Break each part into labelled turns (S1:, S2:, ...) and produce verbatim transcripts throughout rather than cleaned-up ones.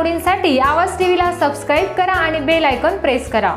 S1: घडामोडींसाठी आवाज टीव्हीला सबस्क्राईब करा आणि बेल आयकॉन प्रेस करा।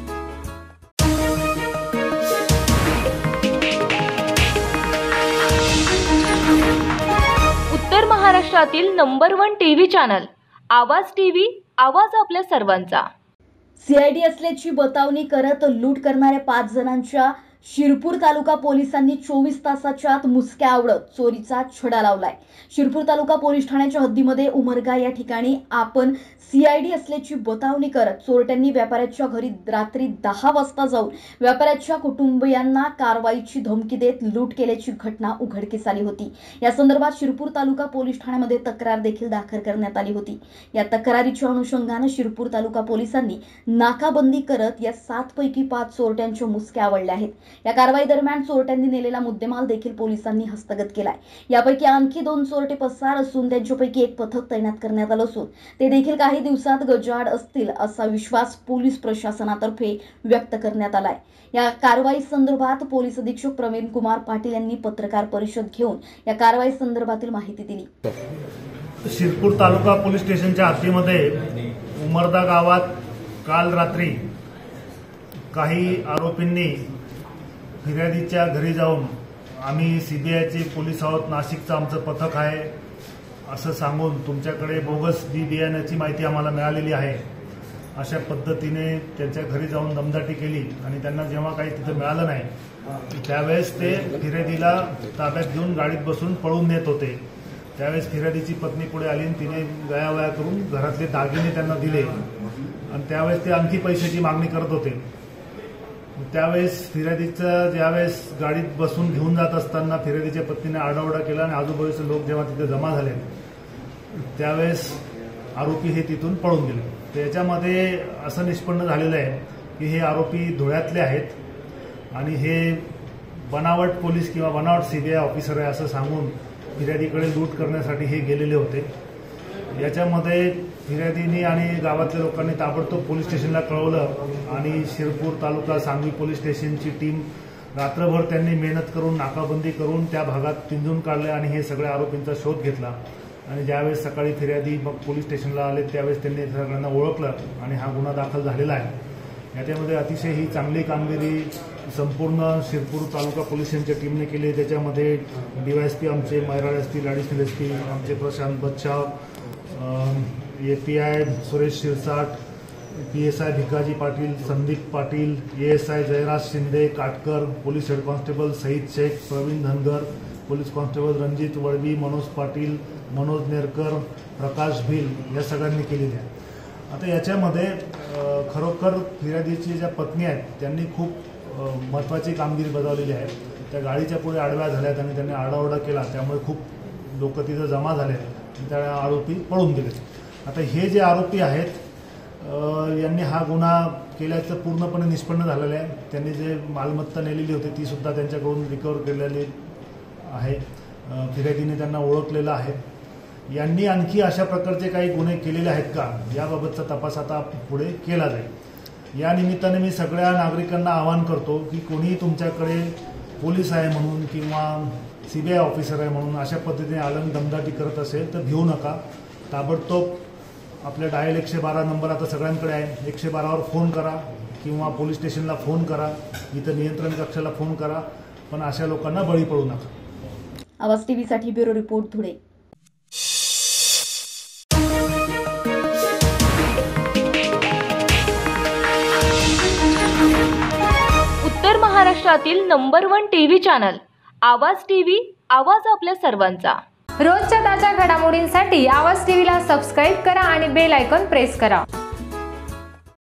S2: उत्तर महाराष्ट्रातील number one TV channel Awaaz TV, Awaaz आपल्या सर्वांचा।
S3: सीआयडी असल्याची बतावणी करत लूट करणाऱ्या पाच जणांच्या शिरपूर तालुका पोलिसांनी चोवीस तासाच्या आत मुसक्या आवळत चोरीचा छडा लावलाय। शिरपूर तालुका पोलीस ठाण्याच्या हद्दीमध्ये उमरगा या ठिकाणी आपण सीआयडी असल्याची बतावणी करत चोरट्यांनी व्यापाऱ्याच्या घरी रात्री दहा वाजता जाऊन व्यापाऱ्याच्या कुटुंबियांना कारवाईची धमकी देत लूट केल्याची घटना उघडकीस आली होती। या संदर्भात शिरपूर तालुका पोलीस ठाण्यामध्ये तक्रार देखील दाखल करण्यात आली होती। या तक्रारीच्या अनुषंगाने शिरपूर तालुका पोलिसांनी नाकाबंदी करत या सात पैकी पाच चोरट्यांच्या मुसक्या आवळल्या आहेत। या कारवाई दरम्यान चोरट्यांनी नेलेला मुद्देमाल देखील पोलिसांनी हस्तगत केलाय। यापैकी आणखी दोन चोरटे पसार असून त्यांच्यापैकी एक पथक तैनात करण्यात आलं असून ते देखील काही दिवसात गजाआड असतील असा विश्वास पोलीस प्रशासनातर्फे व्यक्त करण्यात आलाय। या कारवाई संदर्भात पोलीस अधीक्षक प्रवीण कुमार पाटील यांनी पत्रकार परिषद घेऊन या कारवाई संदर्भातील माहिती दिली।
S4: शिरपूर तालुका पोलीस स्टेशनच्या हद्दीमध्ये उमरदा गावात काल रात्री काही आरोपींनी फिर्यादीच्या घरी जाऊन आम्ही सीबीआयचे पोलीस आहोत, नाशिकचं आमचं पथक आहे असं सांगून तुमच्याकडे बोगस बी बियाण्याची माहिती आम्हाला मिळालेली आहे अशा पद्धतीने त्यांच्या घरी जाऊन दमदाटी केली आणि त्यांना जेव्हा काही तिथं मिळालं नाही त्यावेळेस ते फिर्यादीला ताब्यात घेऊन गाडीत बसून पळून नेत होते। त्यावेळेस फिर्यादीची पत्नी पुढे आली आणि तिने गयावया करून घरातले दागिने त्यांना दिले आणि त्यावेळेस ते आणखी पैशाची मागणी करत होते। त्यावेळेस फिर्यादीचं ज्यावेळेस गाडीत बसून घेऊन जात असताना फिर्यादीच्या पत्नीने आरडाओरडा केला आणि आजूबाजूचे लोक जेव्हा तिथे जमा झाले त्यावेळेस आरोपी हे तिथून पळून गेले। त्याच्यामध्ये असं निष्पन्न झालेलं आहे की हे आरोपी धुळ्यातले आहेत आणि हे बनावट पोलीस किंवा बनावट सीबीआय ऑफिसर आहे असं सांगून फिर्यादीकडे लूट करण्यासाठी हे गेलेले होते। याच्यामध्ये फिर्यादींनी आणि गावातल्या लोकांनी ताबडतोब पोलीस स्टेशनला कळवलं आणि शिरपूर तालुका सांगवी पोलीस स्टेशनची टीम रात्रभर त्यांनी मेहनत करून नाकाबंदी करून त्या भागात पिंजून काढले आणि हे सगळ्या आरोपींचा शोध घेतला आणि ज्यावेळेस सकाळी फिर्यादी मग पोलीस स्टेशनला आले त्यावेळेस त्यांनी सगळ्यांना ओळखलं आणि हा गुन्हा दाखल झालेला आहे। याच्यामध्ये अतिशय ही चांगली कामगिरी संपूर्ण शिरपूर तालुका पोलिसांच्या टीमने केली। त्याच्यामध्ये डीवायएसपी आमचे मैराळे असतील, ॲडिशनल एस पी आमचे Prashant Bachhav, A P I Suresh Shirsat, P S I Bhikaji Patil, Sandeep Patil, A S I Jayraj Shinde Katkar, police head constable Sayeed Shaikh, Pravin Dhangar, police constable Ranjit Valvi, Manoj Patil, Manoj Nerkar, Prakash Bhil या सगळ्यांनी केलेली आहे। आता याच्यामध्ये खरोखर फिर्यादीची ज्या पत्नी आहेत त्यांनी खूप महत्त्वाची कामगिरी बजावलेली आहे। त्या गाडीच्या पुढे आडव्या झाल्यात आणि त्यांनी आरडाओरडा केला त्यामुळे खूप लोक तिथं जमा झाले आणि त्या आरोपी पळून गेले। आता हे जे आरोपी आहेत यांनी हा गुन्हा केल्याचं पूर्णपणे निष्पन्न झालेलं आहे। त्यांनी जे मालमत्ता नेलेली होती ती सुद्धा त्यांच्याकडून रिकवर केलेली आहे। फिर्यादीने त्यांना ओळखलेलं आहे। यांनी आणखी अशा प्रकारचे काही गुन्हे केलेले आहेत का याबाबतचा तपास आता पुढे केला जाईल। या निमित्ताने मी सगळ्या नागरिकांना आवाहन करतो की कोणीही तुमच्याकडे पोलीस आहे म्हणून किंवा सीबीआय ऑफिसर आहे म्हणून अशा पद्धतीने आलन दमदाटी करत असेल तर भिवू नका। ताबडतोब आपल्या डायल एकशे बारा नंबर आता सगळ्यांकडे आहे, एकशे बारावर फोन करा किंवा पोलीस स्टेशनला फोन करा, इथं नियंत्रण कक्षाला फोन करा, पण अशा लोकांना बळी पडू नका।
S3: आवाज टीव्हीसाठी ब्युरो रिपोर्ट धुळे।
S2: उत्तर महाराष्ट्रातील number one TV channel Awaaz TV, Awaaz आपल्या सर्वांचा।
S1: रोजच्या ताज्या घडामोडींसाठी आवाज टीव्हीला सबस्क्राईब करा आणि बेल आयकॉन प्रेस करा।